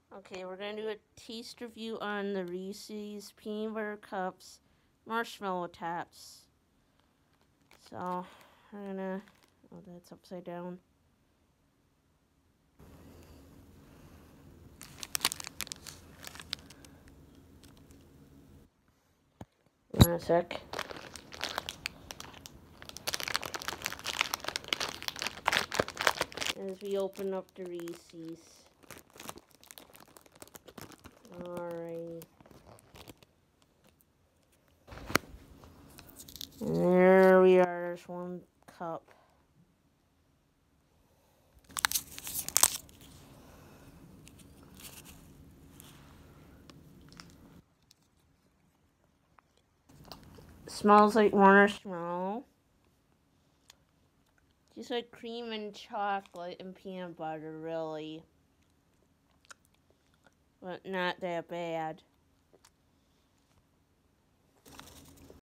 Okay, we're going to do a taste review on the Reese's Peanut Butter Cups Marshmallow Taps. So, we're gonna... Oh, that's upside down. Hold on a sec. As we open up the Reese's. Alright. And there we are, there's one cup. Smells like marshmallow. Just like cream and chocolate and peanut butter, really. But not that bad.